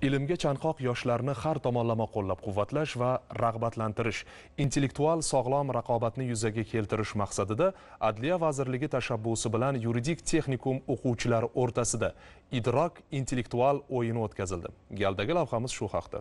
Ilmga chanqoq yoshlarni har tomonlama qo'llab-quvvatlash va rag'batlantirish, intellektual sog'lom raqobatni yuzaga keltirish maqsadida Adliya vazirligi tashabbusi bilan yuridik texnikum o'quvchilari o'rtasida idrok intellektual o'yini o'tkazildi. Galdagi lavhamiz shu haqda.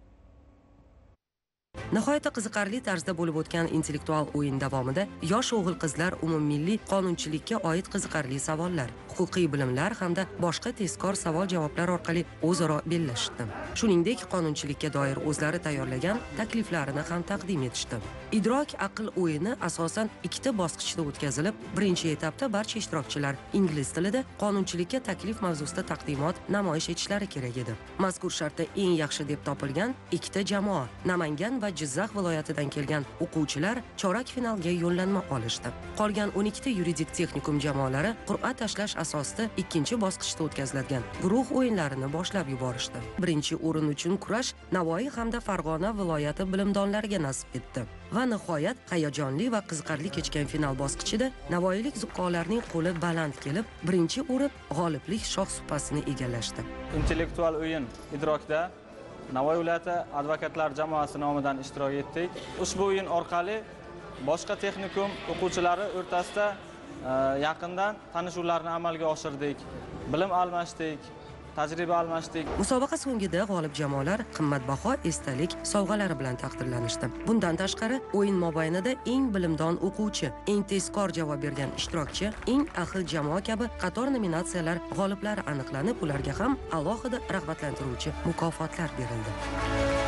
Nihoyatda qiziqarli tarzda bo'lib o'tgan intellektual o'yin davomida yosh o'g'il-qizlar umummilliy qonunchilikka oid qiziqarli savollar, huquqiy bilimlar hamda boshqa tezkor savol-javoblar orqali o'zaro bellashdi. Shuningdek, qonunchilikka doir o'zlari tayyorlagan takliflarini ham taqdim etishdi. Idrok aql o'yini asosan ikkita bosqichda o'tkazilib, birinchi etapda barcha ishtirokchilar ingliz tilida qonunchilikka taklif mavzusida taqdimot namoyish etishlari kerak edi. Mazkur shartda eng yaxshi deb topilgan ikkita jamoa Namangan va Jizzax viloyatidan kelgan o'quvchilar chorak finalga yo'llanma olishdi. Qolgan 12 ta yuridik texnikum jamoalari qur'a tashlash asosida ikkinchi bosqichda o'tkaziladigan guruh o'yinlarini boshlab yuborishdi. Birinchi o'rin uchun kurash Navoiy hamda Farg'ona viloyati bilimdonlariga nasib etdi. Va nihoyat hayajonli va qiziqarli kechgan final bosqichida navoiylik zuqqolarning qo'li baland kelib, birinchi o'rin g'oliblik shoh supasini egallashdi. Intellektual o'yin idrokda Navoiy viloyati advokatlar jamoasi nomidan ishtirok etdik. Ushbu o'yin orqali boshqa texnikum o'quvchilari o'rtasida yaqindan tanishuvlarni amalga oshirdik, bilim almashdik, tajriba almashdik. Musobaqa so'ngida g'olib jamoalar qimmatbaho esdalik sovg'alari bilan taqdirlanishdi. Bundan tashqari, o'yin mobaynida eng bilimdon o'quvchi, eng tezkor javob bergan ishtirokchi, eng ahil jamoa kabi qator nominatsiyalar g'oliblari aniqlanib, ularga ham alohida rag'batlantiruvchi mukofotlar berildi.